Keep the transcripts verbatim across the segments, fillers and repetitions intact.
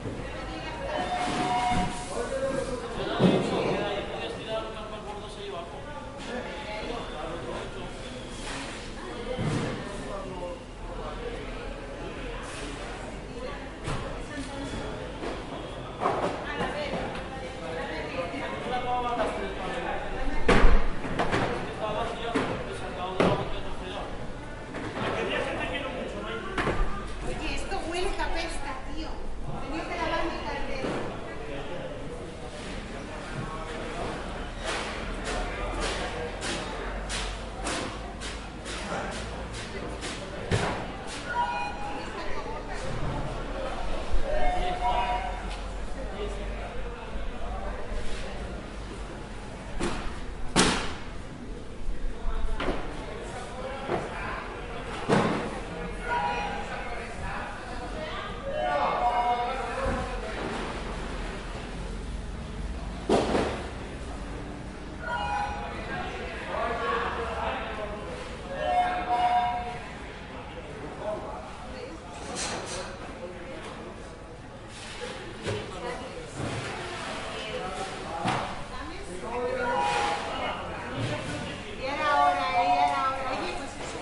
Oye, esto huele que apesta, tío. Tenía que lavarme el caldero. Y era hora, y era hora. Oye, pues eso.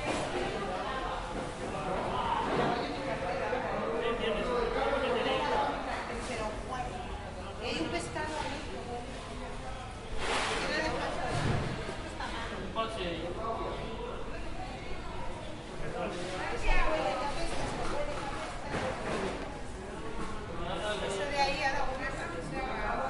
Pero, guay. Y hay un pescado ahí. Tiene de paso. Esto está malo. Eso huele que apesta, eso huele que apesta. Eso de ahí a la bolsa que se haga.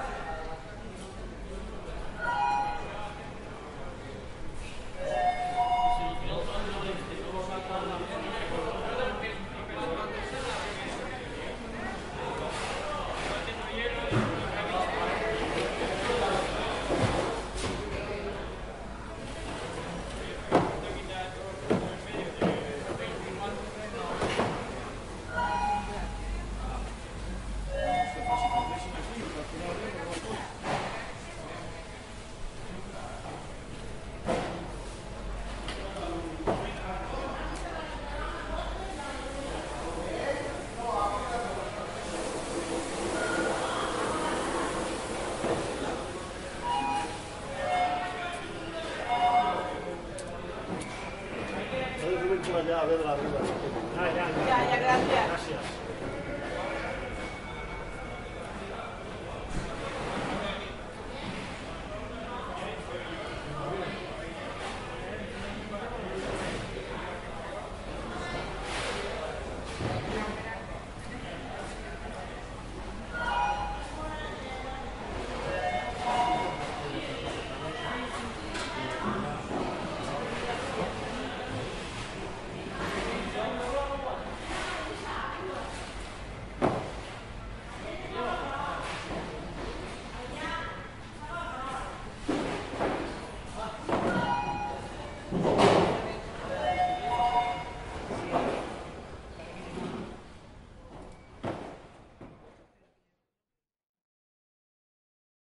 Ya, a ver la rueda. Ya, ya, gracias. Gracias.